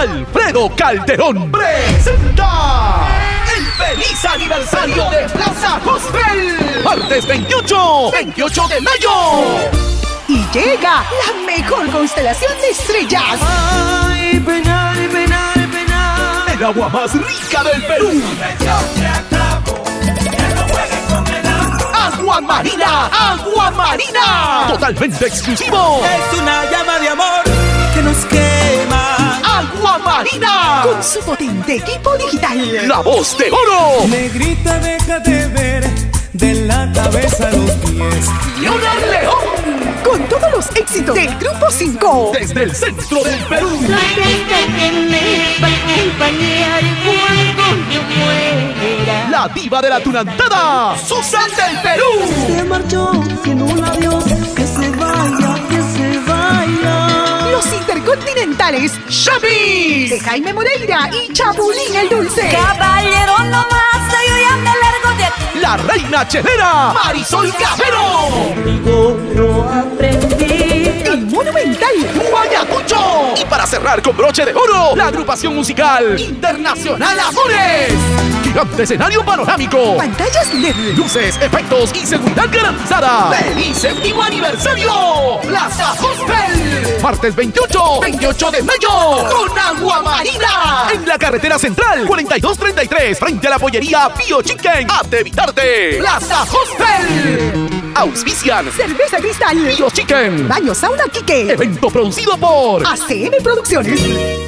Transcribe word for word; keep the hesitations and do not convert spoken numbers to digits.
Alfredo Calderón presenta el feliz aniversario de Plaza Gospel. Martes veintiocho, veintiocho de mayo. Y llega la mejor constelación de estrellas. Ay, penar, penar, penar. El agua más rica del Perú. Agua Marina, Agua Marina. Totalmente exclusivo. Es una llama de amor que nos quema. Agua Marina. Con su potente equipo digital. La voz de oro. Negrita, déjate ver de la cabeza a los pies. Leonard León. Con todos los éxitos del Grupo cinco. Desde el centro del Perú. La gente que me va a acompañar cuando yo muera. La diva de la tunantada, Susan del Perú. Se marchó siendo un adiós. Que se vaya, que se vaya. Los intercontinentales Chavis. de Jaime Moreira y Chapulín el Dulce. Caballero, no más, yo ya me largo de aquí. La reina chelera, Marisol Cavero. Contigo yo aprendí. El Monumental. Guayacucho. Y para cerrar con broche de oro, la agrupación musical Internacional Amores. Gigante escenario panorámico. Pantallas L E D. Luces, efectos y seguridad garantizada. ¡Feliz séptimo aniversario! Plaza Gospel. Martes veintiocho, veintiocho de mayo. Con Agua Marina. En la carretera central, cuarenta y dos treinta y tres. Frente a la pollería Pio Chicken. Hazte evitarte. Plaza Gospel. Auspician Cerveza Cristal. Pio Chicken. Baño Sauna Quique. Evento producido por A C M Producciones.